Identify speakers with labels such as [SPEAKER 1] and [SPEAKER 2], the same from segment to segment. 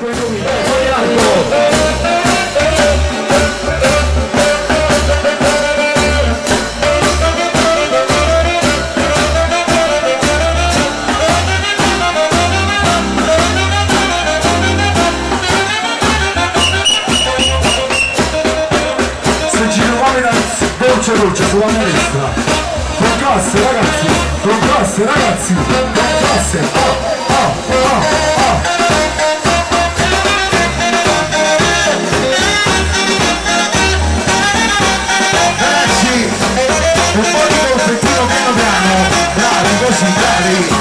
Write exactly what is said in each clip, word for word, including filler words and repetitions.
[SPEAKER 1] arco e lui, fuori arco.
[SPEAKER 2] Dolce dolce sulla mia destra, con classe ragazzi, con classe ragazzi, con classe, oh, oh, oh, oh. Ragazzi, un po' di confettino piano piano, bravi così, bravi.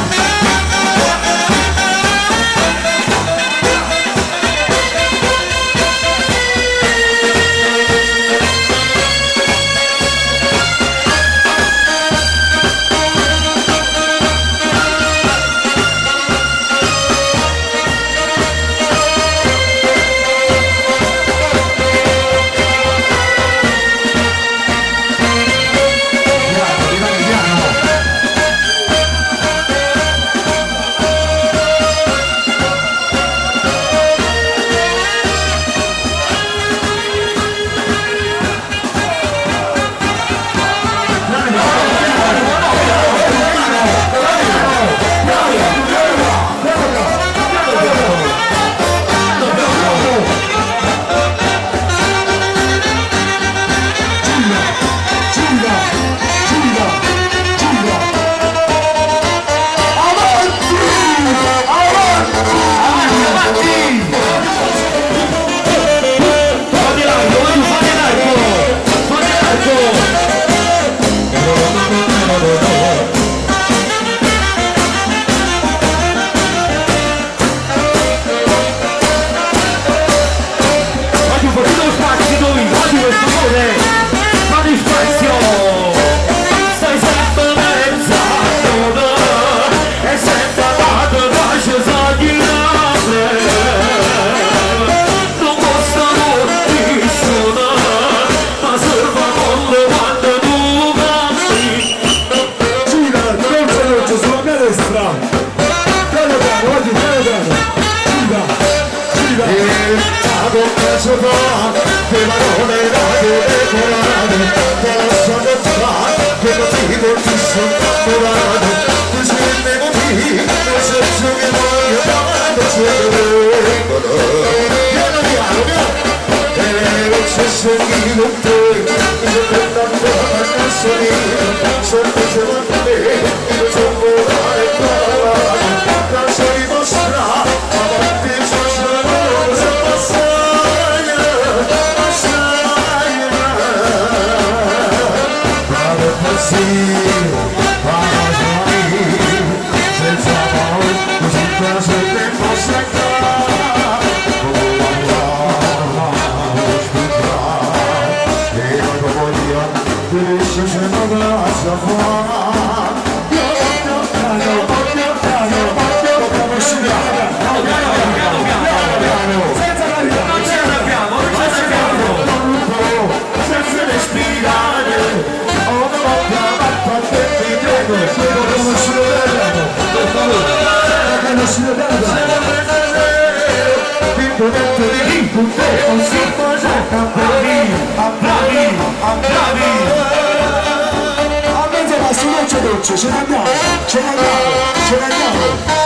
[SPEAKER 2] Ce ne andiamo, ce ne andiamo, ce ne andiamo.